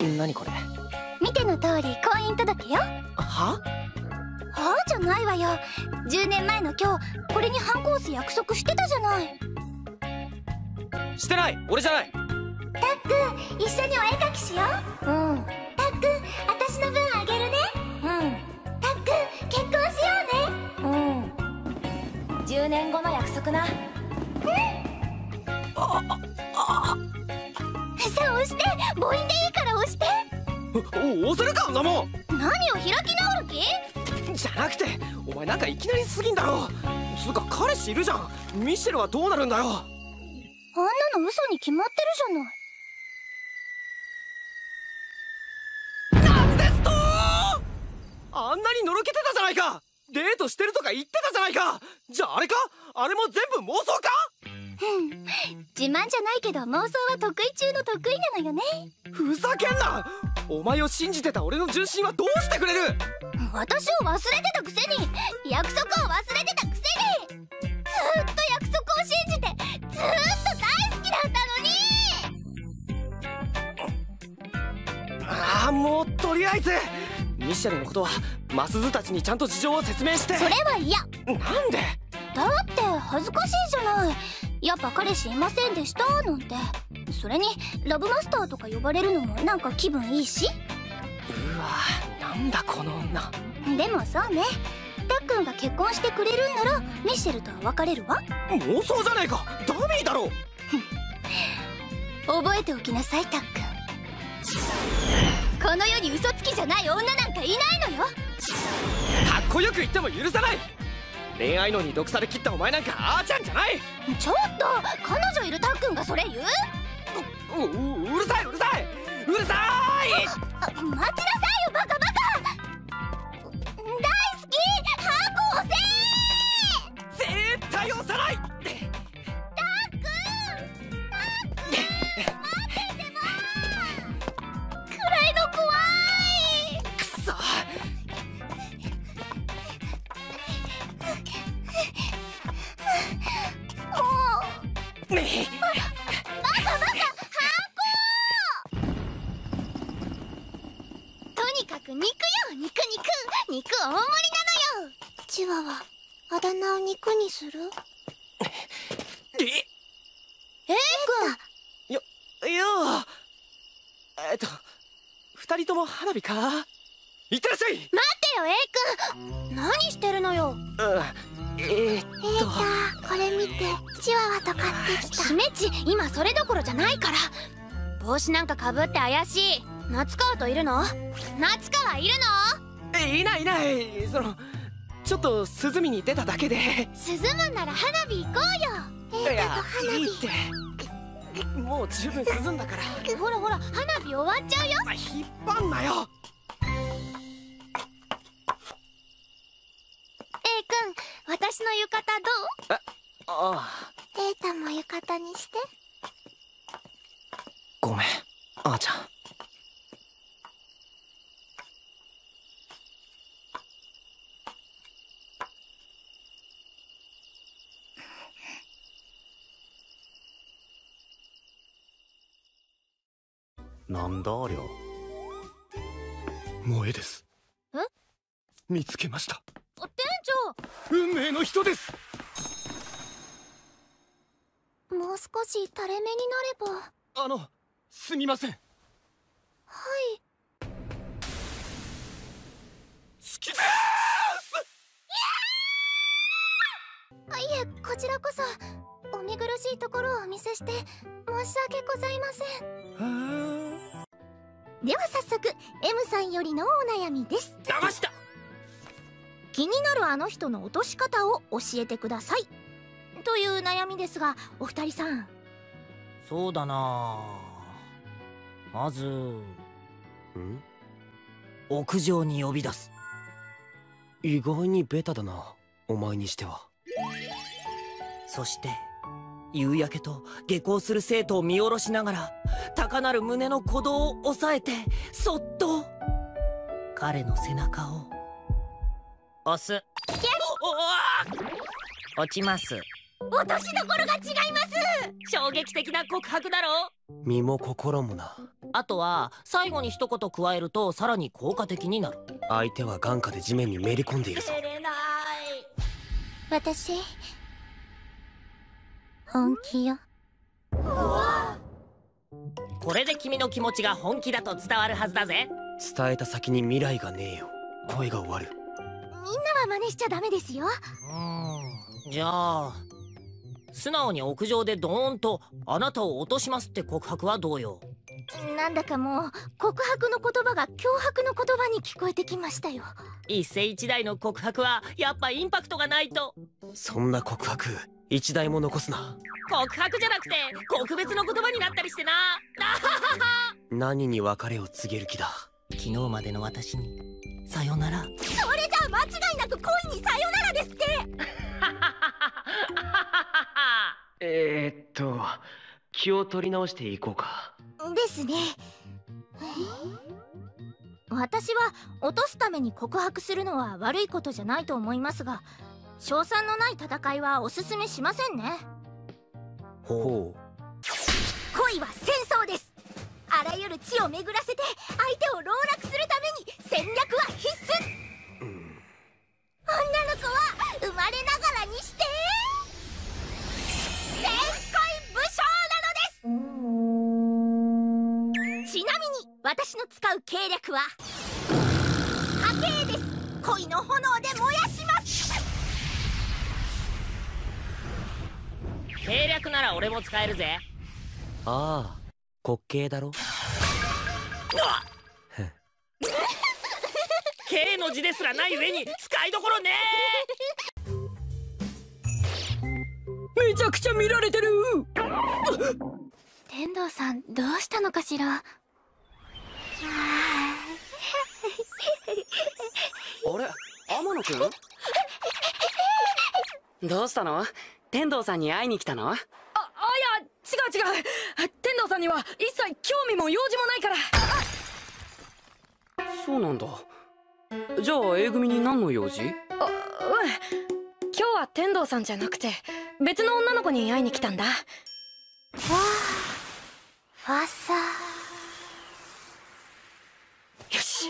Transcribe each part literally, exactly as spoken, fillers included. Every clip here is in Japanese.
何これ？ 見ての通り婚姻届よ。 は？はあじゃないわよ。じゅうねんまえの今日これに反抗す約束してたじゃない。 してない。俺じゃない。 たっくん一緒にお絵描きしよう。うん。たっくん私の分あげるね。うん。たっくん結婚しようね。うん。じゅうねんごの約束な。うん。ああさあ押して。母音でいいから押して。 お、押せるかんなもん。 何を開き直る気？ じゃなくて、お前なんかいきなりすぎんだろ。つうか彼氏いるじゃん。ミシェルはどうなるんだよ。あんなの嘘に決まってるじゃない。なんですとー。あんなにのろけてたじゃないか。デートしてるとか言ってたじゃないか。じゃああれか？あれも全部妄想か？ 自慢じゃないけど妄想は得意中の得意なのよね。 ふざけんな。お前を信じてた俺の純真はどうしてくれる？ 私を忘れてたくせに、約束を忘れてたくせに、ずーっと約束を信じてずーっと大好きだったのに。 ああもうとりあえずミシェルのことはマスズたちにちゃんと事情を説明して。 それは嫌。 なんで？ だって恥ずかしいじゃない。やっぱ彼氏いませんでしたなんて。それにラブマスターとか呼ばれるのもなんか気分いいし。 うわなんだこの女。 でもそうね、たっくんが結婚してくれるんならミシェルとは別れるわ。 妄想じゃねえか。ダメーだろ。 覚えておきなさいたっくん。この世に嘘つきじゃない女なんかいないのよ。 かっこよく言っても許さない。恋愛のに毒されきったお前なんかあーちゃんじゃない。 ちょっと彼女いるたっくんがそれ言う？ う, う, うるさいうるさいうるさい。 待ちなさいよバカバカ。大好きハコせー。絶対押さない。 たっくんたっくん待っててば。暗いの怖い。 くそ。 もうねえバカバカハコ。とにかく肉よ肉肉肉大盛りなのよ。チワワあだ名を肉にする？ ええー、 よいやえっと二人とも花火か。いってらっしゃい。 待ってよ A 君、何してるのよ。 うんえー、っとエータこれ見て、チワワと買ってきた。しめち今それどころじゃないから。帽子なんかかぶって怪しい。夏川といるの？夏川いるの？ いないいない。そのちょっと涼みに出ただけで。 涼むんなら花火行こうよ。エータと花火。 いいってもう十分涼んだから。 ほらほら花火終わっちゃうよ。 引っ張んなよ。 A 君私の浴衣どう？ ああエータも浴衣にして。 ごめんあーちゃん。 なんだありゃ。萌えです。 え？ 見つけました。 店長。 運命の人です。 もう少し垂れ目になれば。 あのすみません。 はい。 好きですあ、いえこちらこそお見苦しいところをお見せして申し訳ございません。では早速 M さんよりのお悩みです。 騙した。 気になるあの人の落とし方を教えてくださいという悩みですが、お二人さん。 そうだな、まずん屋上に呼び出す。 意外にベタだなお前にしては。 そして夕焼けと下校する生徒を見下ろしながら高鳴る胸の鼓動を押さえてそっと彼の背中を押す。落ちます。 落としどころが違います。 衝撃的な告白だろ。 身も心もな。 あとは最後に一言加えるとさらに効果的になる。 相手は眼下で地面にめり込んでいるぞ。 私本気よ。 これで君の気持ちが本気だと伝わるはずだぜ。 伝えた先に未来がねえよ。声が終わる。 みんなは真似しちゃダメですよ。 うん、じゃあ素直に屋上でドーンと「あなたを落とします」って告白はどうよ。 なんだかもう告白の言葉が脅迫の言葉に聞こえてきましたよ。 一世一代の告白はやっぱインパクトがないと。 そんな告白一台も残すな。 告白じゃなくて告別の言葉になったりしてな。 何に別れを告げる気だ。 昨日までの私にさよなら。 それじゃあ間違いなく恋にさよならですって。 えーっと気を取り直していこうか。 ですね。私は落とすために告白するのは悪いことじゃないと思いますが、勝算のない戦いはおすすめしませんね。 ほう。 恋は戦争です。あらゆる地を巡らせて相手を籠絡するために戦略は必須。 うん、 女の子は生まれながらにして天恋武将なのです。ちなみに私の使う計略は波形です。恋の炎で燃やします。 計略なら俺も使えるぜ。 ああ滑稽だろ。 K の字ですらない上に使いどころねえ。めちゃくちゃ見られてる。 天童さんどうしたのかしら。 あれ天野くんどうしたの？天童さんに会いに来たの？ あ、あ、いや、違う違う。天童さんには一切興味も用事もないから。 そうなんだ。じゃあ A 組に何の用事？ あ、うん。今日は天童さんじゃなくて別の女の子に会いに来たんだ。わあ、ファッサー。 よし。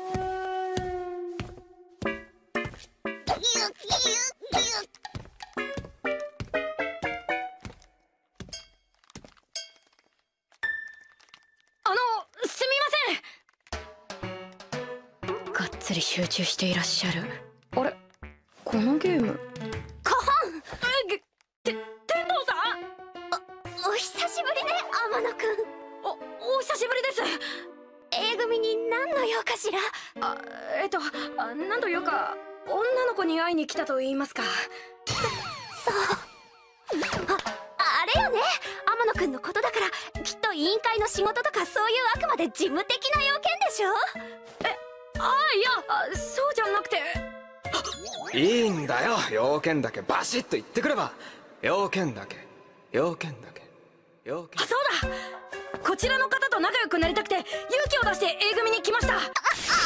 あの、すみません。がっつり集中していらっしゃる。あれ、このゲーム。 カハン。 え、て、天童さん？ お久しぶりね、天野くん。 お、お久しぶりです。 A 組に何の用かしら。 あ、えっと、あ、なんというか女の子に会いに来たと言いますか。 そう。あ、あれよね。天野くんのことだからきっと委員会の仕事とかそういうあくまで事務的な要件でしょ。 え、あ、いや、あ、そうじゃなくて。 いいんだよ、要件だけバシッと言ってくれば。要件だけ要件だけ要件。 あ、そうだ。こちらの方と仲良くなりたくて勇気を出して A 組に来ました。あああ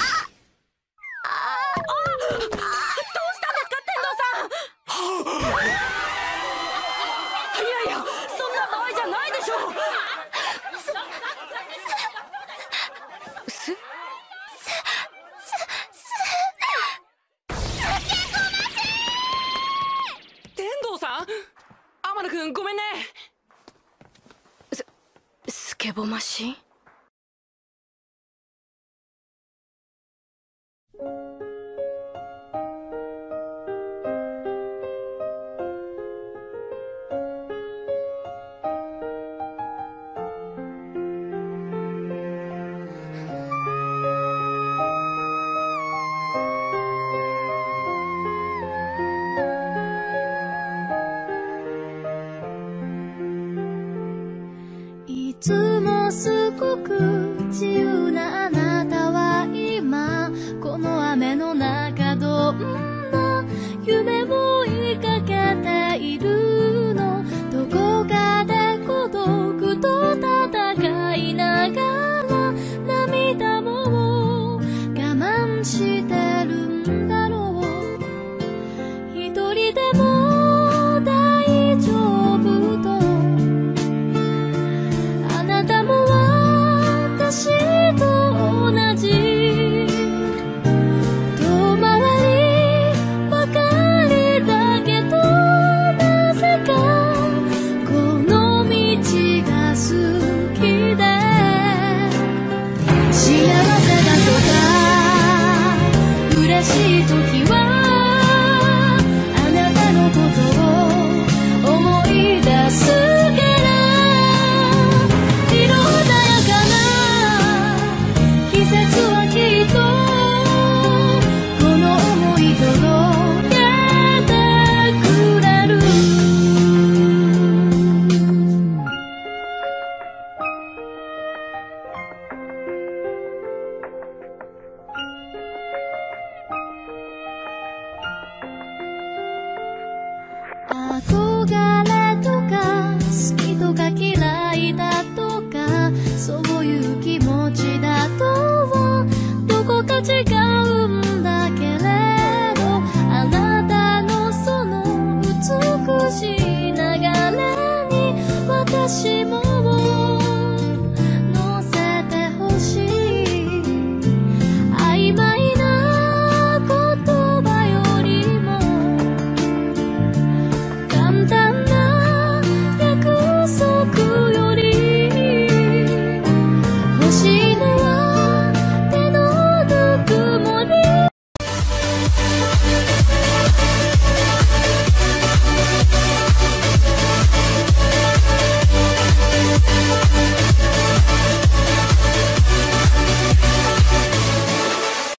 あ、どうしたんですか天童さん。いやいや、そんな場合じゃないでしょう。す天童さん？天野くんごめんね。 すスケボマシン。 いつもすごく自由